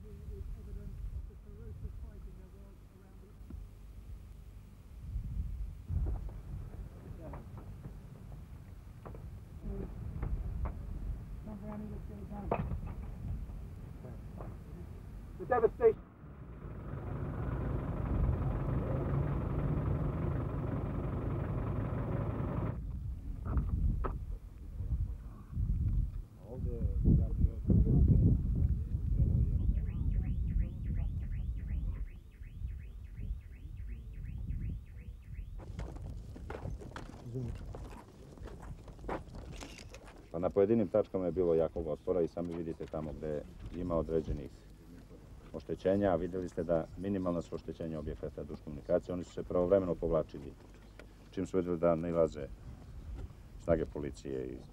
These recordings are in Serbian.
The devastation. Pa na pojedinim tačkama je bilo jakog otpora i sami vidite tamo gde ima određenih oštećenja, a vidjeli ste da minimalna su oštećenja objekata duž komunikacije, oni su se pravovremeno povlačili, čim su vidjeli da nailaze snage policije i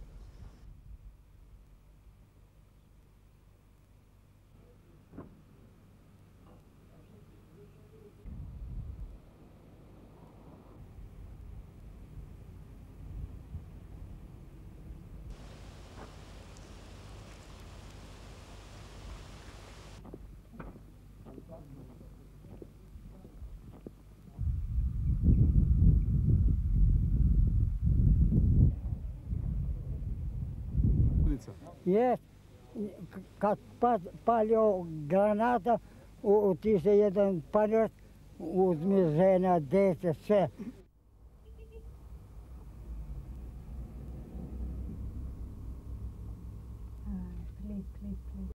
Jes, kad palio granata, ti se jedan panjer, uzme žena, dete, sve.